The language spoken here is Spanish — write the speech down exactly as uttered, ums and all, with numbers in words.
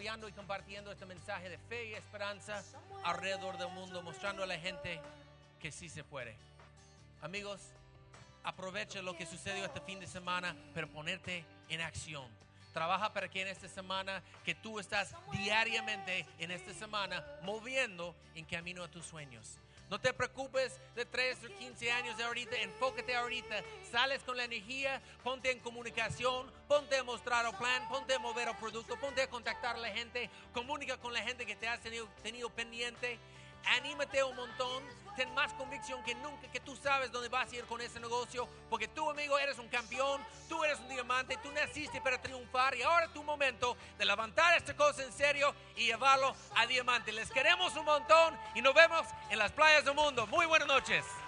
apoyando y compartiendo este mensaje de fe y esperanza alrededor del mundo, mostrando a la gente que sí se puede. Amigos, aprovecha lo que sucedió este fin de semana, pero ponerte en acción. Trabaja para que en esta semana, que tú estás diariamente en esta semana moviendo en camino a tus sueños. No te preocupes de tres o quince años de ahorita, enfócate ahorita, sales con la energía, ponte en comunicación, ponte a mostrar el plan, ponte a mover el producto, ponte a contactar a la gente, comunica con la gente que te has tenido, tenido pendiente, anímate un montón, ten más convicción que nunca que tú sabes dónde vas a ir con ese negocio, porque tú, amigo, eres un campeón, tú eres un diamante, tú naciste para triunfar y ahora es tu momento de levantar esta cosa en serio y llevarlo a diamante. Les queremos un montón y nos vemos en las playas del mundo. Muy buenas noches.